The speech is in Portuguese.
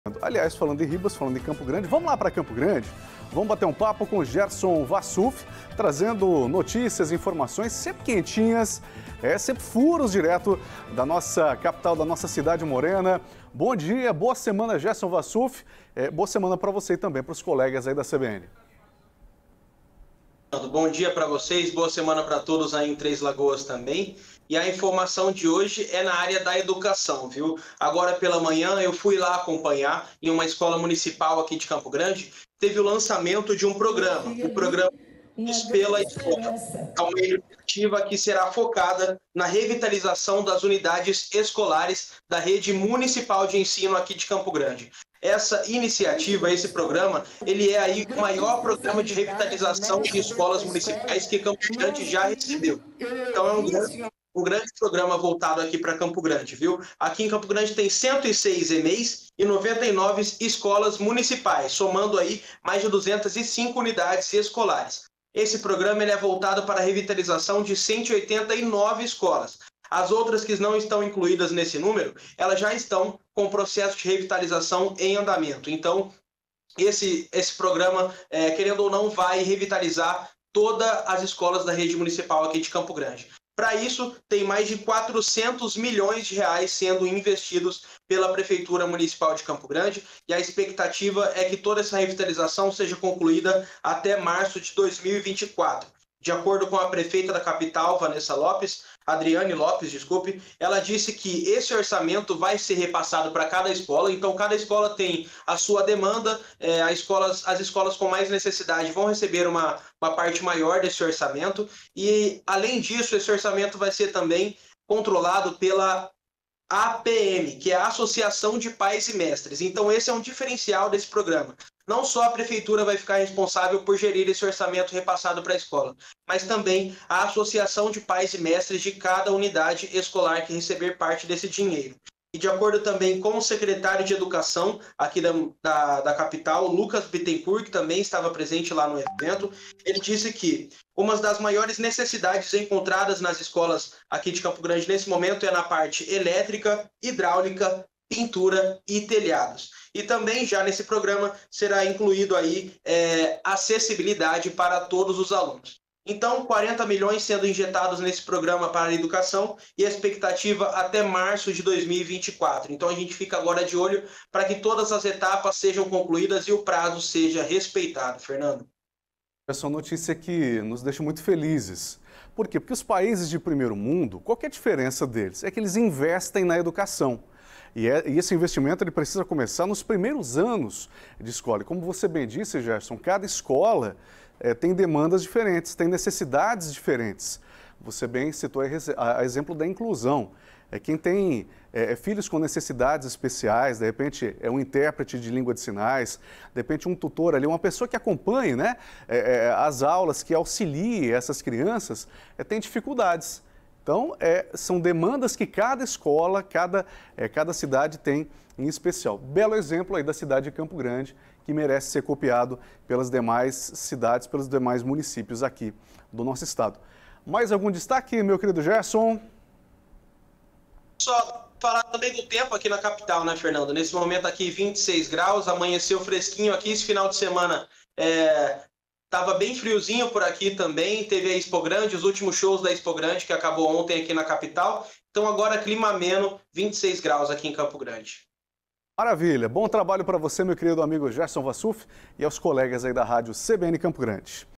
Aliás, falando de Ribas, falando em Campo Grande, vamos lá para Campo Grande? Vamos bater um papo com o Gerson Vassuf, trazendo notícias, informações sempre quentinhas, sempre furos direto da nossa capital, da nossa cidade morena. Bom dia, boa semana, Gerson Vassuf. Boa semana para você e também para os colegas aí da CBN. Bom dia para vocês, boa semana para todos aí em Três Lagoas também. E a informação de hoje é na área da educação, viu? Agora pela manhã eu fui lá acompanhar em uma escola municipal aqui de Campo Grande, teve o lançamento de um programa, o programa pela Escola. É uma iniciativa que será focada na revitalização das unidades escolares da rede municipal de ensino aqui de Campo Grande. Essa iniciativa, esse programa, ele é aí o maior programa de revitalização de escolas municipais que Campo Grande já recebeu. Então é um grande programa voltado aqui para Campo Grande, viu? Aqui em Campo Grande tem 106 EMEIs e 99 escolas municipais, somando aí mais de 205 unidades escolares. Esse programa ele é voltado para a revitalização de 189 escolas. As outras que não estão incluídas nesse número, elas já estão com o processo de revitalização em andamento. Então, esse programa, querendo ou não, vai revitalizar todas as escolas da rede municipal aqui de Campo Grande. Para isso, tem mais de 400 milhões de reais sendo investidos pela Prefeitura Municipal de Campo Grande e a expectativa é que toda essa revitalização seja concluída até março de 2024. De acordo com a prefeita da capital, Adriane Lopes, ela disse que esse orçamento vai ser repassado para cada escola, então cada escola tem a sua demanda, as escolas com mais necessidade vão receber uma parte maior desse orçamento e, além disso, esse orçamento vai ser também controlado pela APM, que é a Associação de Pais e Mestres. Então esse é um diferencial desse programa. Não só a prefeitura vai ficar responsável por gerir esse orçamento repassado para a escola, mas também a Associação de Pais e Mestres de cada unidade escolar que receber parte desse dinheiro. E de acordo também com o secretário de Educação aqui da capital, Lucas Bittencourt, que também estava presente lá no evento, ele disse que uma das maiores necessidades encontradas nas escolas aqui de Campo Grande nesse momento é na parte elétrica, hidráulica, pintura e telhados. E também já nesse programa será incluído aí acessibilidade para todos os alunos. Então, 40 milhões sendo injetados nesse programa para a educação e a expectativa até março de 2024. Então, a gente fica agora de olho para que todas as etapas sejam concluídas e o prazo seja respeitado. Fernando. Essa é uma notícia que nos deixa muito felizes. Por quê? Porque os países de primeiro mundo, qual que é a diferença deles? É que eles investem na educação. E esse investimento ele precisa começar nos primeiros anos de escola. E como você bem disse, Gerson, cada escola tem demandas diferentes, tem necessidades diferentes. Você bem citou a exemplo da inclusão. Quem tem filhos com necessidades especiais, de repente é um intérprete de língua de sinais, de repente um tutor ali, uma pessoa que acompanhe, né, as aulas, que auxilie essas crianças, tem dificuldades. Então, são demandas que cada escola, cada cidade tem em especial. Belo exemplo aí da cidade de Campo Grande, que merece ser copiado pelas demais cidades, pelos demais municípios aqui do nosso estado. Mais algum destaque, meu querido Gerson? Só falar também do tempo aqui na capital, né, Fernando? Nesse momento aqui, 26 graus, amanheceu fresquinho aqui, esse final de semana estava bem friozinho por aqui também, teve a Expo Grande, os últimos shows da Expo Grande, que acabou ontem aqui na capital. Então agora clima ameno, 26 graus aqui em Campo Grande. Maravilha, bom trabalho para você, meu querido amigo Gerson Vassuf, e aos colegas aí da rádio CBN Campo Grande.